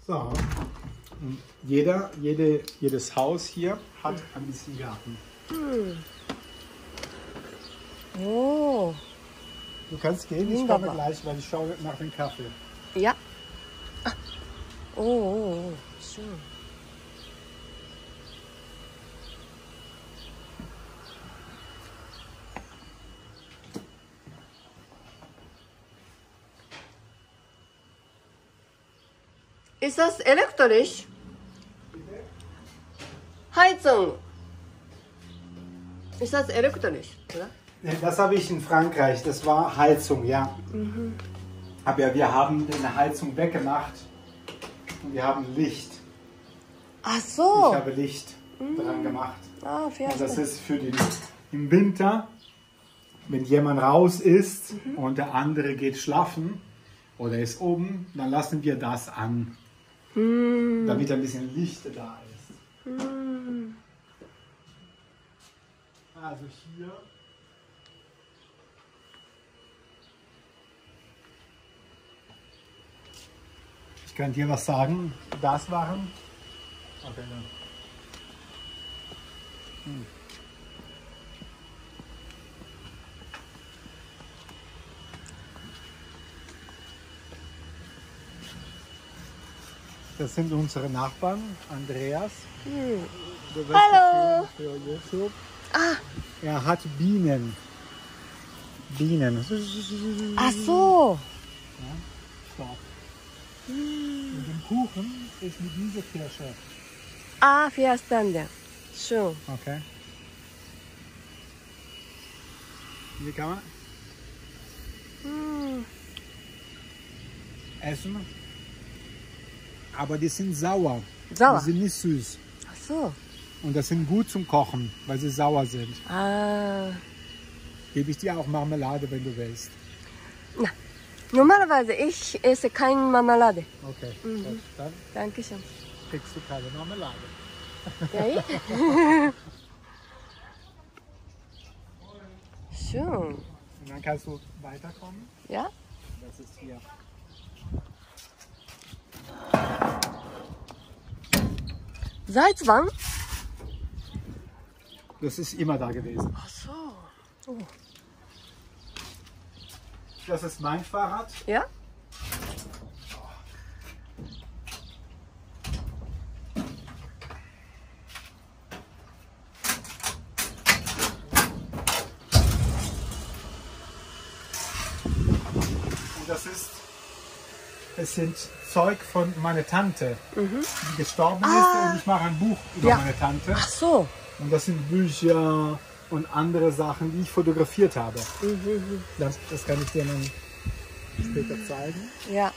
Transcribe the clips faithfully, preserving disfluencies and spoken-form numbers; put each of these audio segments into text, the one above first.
So. Und jeder, jede, jedes Haus hier hat ein bisschen Garten. Hm. Oh. Du kannst gehen, ich komme gleich, weil ich schaue nach dem Kaffee. Ja. Ah. Oh, oh, oh, schön. Ist das elektrisch? Heizung. Ist das elektrisch, oder? Das habe ich in Frankreich, das war Heizung, ja. Mhm. Aber wir haben eine Heizung weggemacht und wir haben Licht. Ach so. Ich habe Licht mhm. dran gemacht. Ah, und das ist für den im Winter, wenn jemand raus ist mhm. und der andere geht schlafen oder ist oben, dann lassen wir das an, mhm. damit ein bisschen Licht da ist. Mhm. Also hier. Ich kann dir was sagen. Das waren. Okay, ja. hm. Das sind unsere Nachbarn, Andreas. Hm. Du wirst Hallo! Für YouTube. Ah. Er hat Bienen. Bienen. Ach so. Ja, stopp. Und den Kuchen ist mit dieser Kirsche. Ah, verstanden. Schön. Okay. Wie kann man Hm. essen? Aber die sind sauer. Sauer? Die sind nicht süß. Ach so. Und das sind gut zum Kochen, weil sie sauer sind. Ah. Gebe ich dir auch Marmelade, wenn du willst. Na, normalerweise ich esse keine Marmelade. Okay, Mhm. gut, dann Dankeschön. kriegst du keine Marmelade. Ja, schön. Und dann kannst du weiterkommen. Ja? Das ist hier. Seit wann? Das ist immer da gewesen. Ach so. Oh. Das ist mein Fahrrad. Ja? Und das ist, es sind Zeug von meiner Tante, mhm. die gestorben ah. ist, und ich mache ein Buch über ja. meine Tante. Ach so. Und das sind Bücher und andere Sachen, die ich fotografiert habe. Mhm. Das, das kann ich dir dann später zeigen. Ja.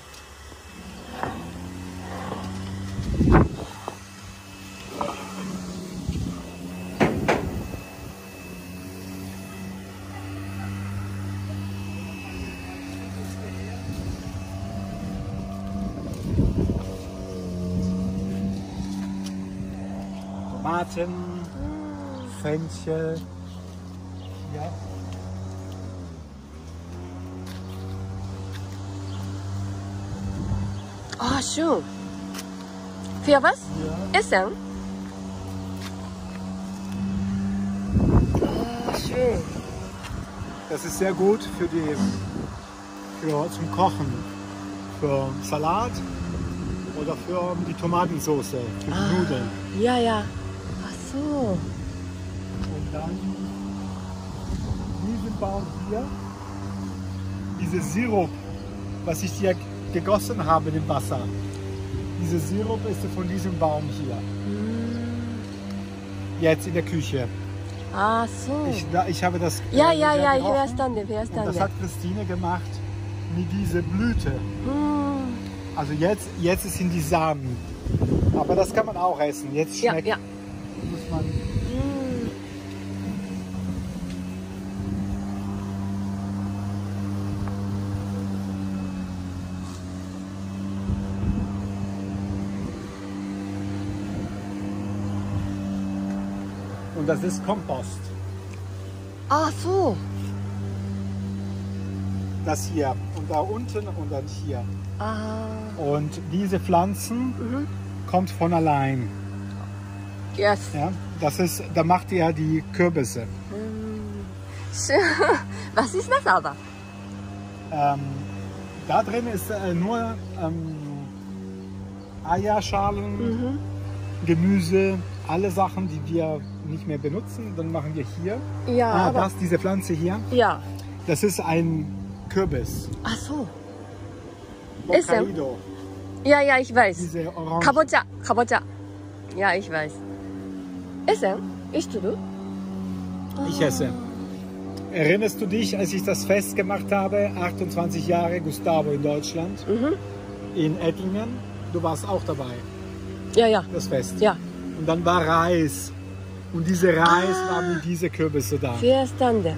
Tomaten, Fenchel. Ja. Ah, schön. Für was? Ja. Essen? Ah, schön. Das ist sehr gut für die, für zum Kochen, für Salat oder für die Tomatensauce, für die ah, Nudeln. Ja, ja. Ach so. Und dann diesen Baum hier, dieser Sirup, was ich dir gegossen habe im Wasser. Dieser Sirup ist von diesem Baum hier. Mm. Jetzt in der Küche. Ah, so. Ich, ich habe das. Ja, äh, ja, ja, ich gerochen. verstanden, verstanden. Und das hat Christine gemacht mit dieser Blüte. Mm. Also jetzt, jetzt sind die Samen. Aber das kann man auch essen. Jetzt schmeckt, ja, ja. muss man. Mm. Und das ist Kompost. Ach so. das hier und da unten und dann hier. Ah. Und diese Pflanzen Mhm. kommt von allein. Yes. Ja? Das ist, da macht ihr die Kürbisse. Hm. Was ist das aber? Ähm, da drin ist äh, nur ähm, Eierschalen, Mhm. Gemüse, alle Sachen, die wir nicht mehr benutzen. Dann machen wir hier. Ja, Ah, aber... das, diese Pflanze hier, Ja. das ist ein Kürbis. Ach so. Hokkaido. Ja, ja, ich weiß. Diese Orange. Kabocha, Kabocha. Ja, ich weiß. Essen? Isst du? Ich esse. Erinnerst du dich, als ich das Fest gemacht habe, achtundzwanzig Jahre Gustavo in Deutschland, Mhm. in Ettlingen? Du warst auch dabei, Ja, ja. das Fest. Ja. Und dann war Reis. Und diese Reis Ah. waren mit diese Kürbisse da. Verstanden.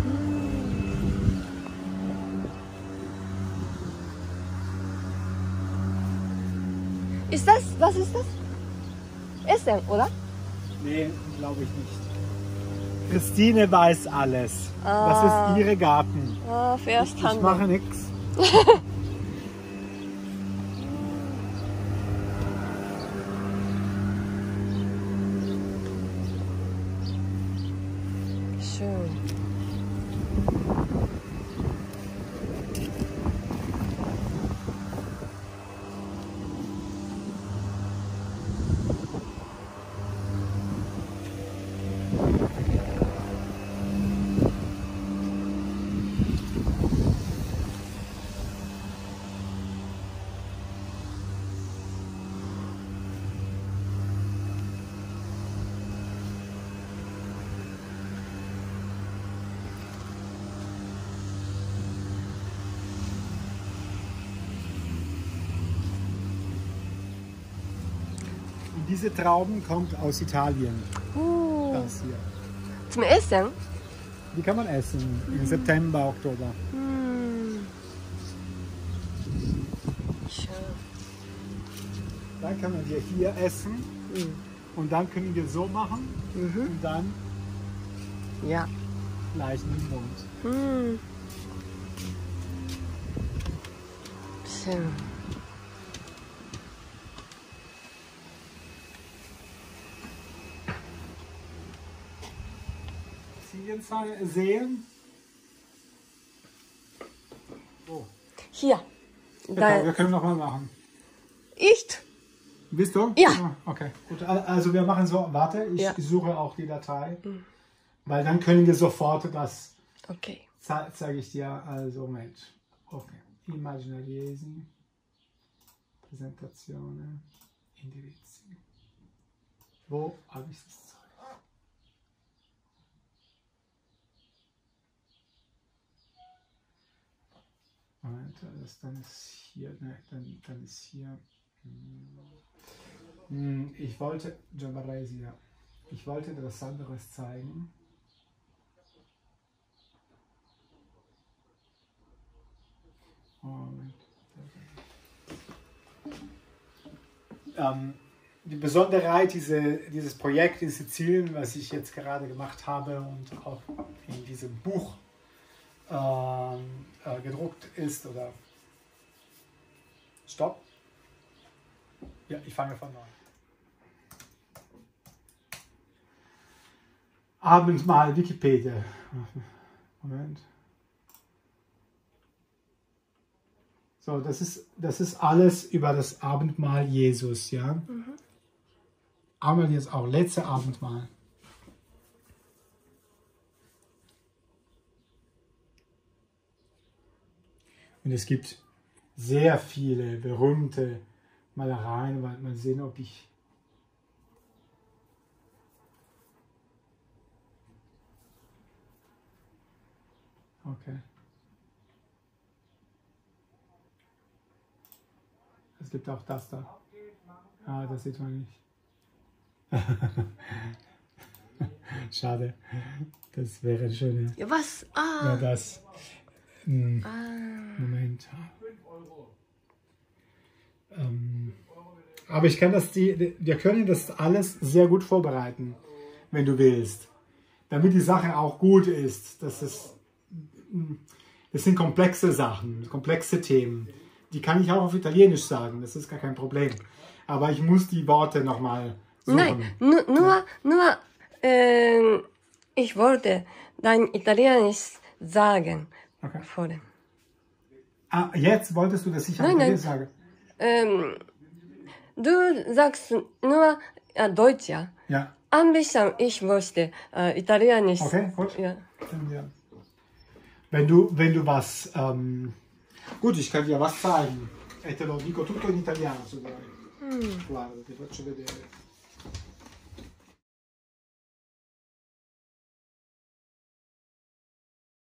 Ist das, was ist das? Essen, oder? Nee, glaube ich nicht. Christine weiß alles. Ah. Das ist ihre Garten. Ah, Ich, ich verstanden. mache nichts. Schön. Und diese Trauben kommt aus Italien. Uh, Das hier. zum Essen? Die kann man essen im September, Oktober. Hm. Schön. Dann können wir hier essen Mhm. und dann können wir so machen Mhm. und dann Ja. gleich im Mund. Hm. Schön. Sie jetzt sehen? Oh. Hier. Ja, Da, wir können noch mal machen. ich. Bist du? Ja. Okay, gut. Also wir machen so, warte, ich Ja. suche auch die Datei, weil dann können wir sofort das, Okay. ze zeige ich dir, also Moment. Okay, Immaginiesi, Präsentation, Indirizzi. Wo habe ich das Zeug? Moment, das dann ist hier, ne, dann, dann ist hier. Hm, Ich wollte, Jambaresi, ja. Ich wollte dir was anderes zeigen. Moment. Ähm, die Besonderheit diese, dieses Projekt in Sizilien, was ich jetzt gerade gemacht habe und auch in diesem Buch ähm, äh, gedruckt ist, oder Stopp. Ja, ich fange von neu. Abendmahl Wikipedia. Moment. So, das ist, das ist alles über das Abendmahl Jesus, ja. Mhm. Aber jetzt auch letzte Abendmahl. Und es gibt sehr viele berühmte Malereien, weil mal sehen, ob ich okay. Es gibt auch das da. Ah, das sieht man nicht. Schade. Das wäre schön. Ja, was? Ah. Ja, das. Hm, Ah. Moment. Ähm, aber ich kann das, die, wir können das alles sehr gut vorbereiten, wenn du willst. Damit die Sache auch gut ist. Dass es, Es sind komplexe Sachen, komplexe Themen. Die kann ich auch auf Italienisch sagen, das ist gar kein Problem. Aber ich muss die Worte nochmal suchen. Nein, nur, nur, nur äh, ich wollte dein Italienisch sagen. Okay. Vorhin. Ah, jetzt wolltest du, dass ich auf Nein, Italienisch nein. sage? Ähm, du sagst nur äh, Deutsch, ja? Ja. Ein bisschen, ich möchte äh, Italienisch. Okay, gut. Ja. Ja. Wenn du, wenn du was, ähm, gut, ich kann dir was zeigen. E te lo dico tutto in italiano, se vuoi. Mm. Guarda, ti faccio vedere.